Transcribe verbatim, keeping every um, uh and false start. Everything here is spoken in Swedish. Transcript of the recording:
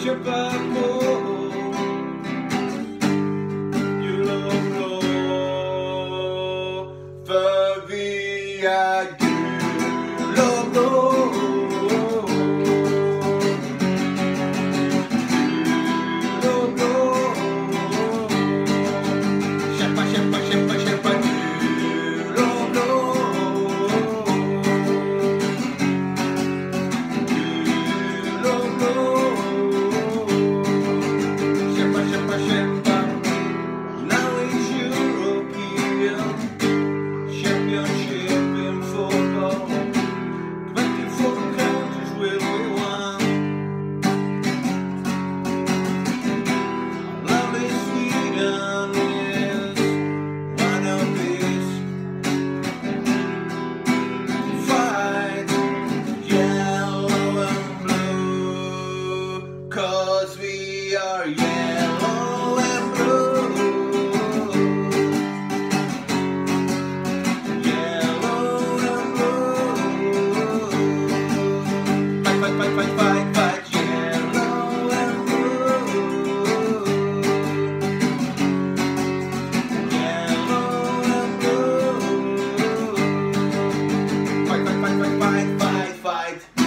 kämpa på. Jul och blå, för vi är gul och blå. Gul och blå. Kämpa, kämpa, kämpa, kämpa. Gul och blå. Gul och blå. Cause we are yellow and blue. Yellow and blue. Fight, fight, fight, fight, fight, fight. Yellow and blue. Yellow and blue. Fight, fight, fight, fight, fight, fight, fight.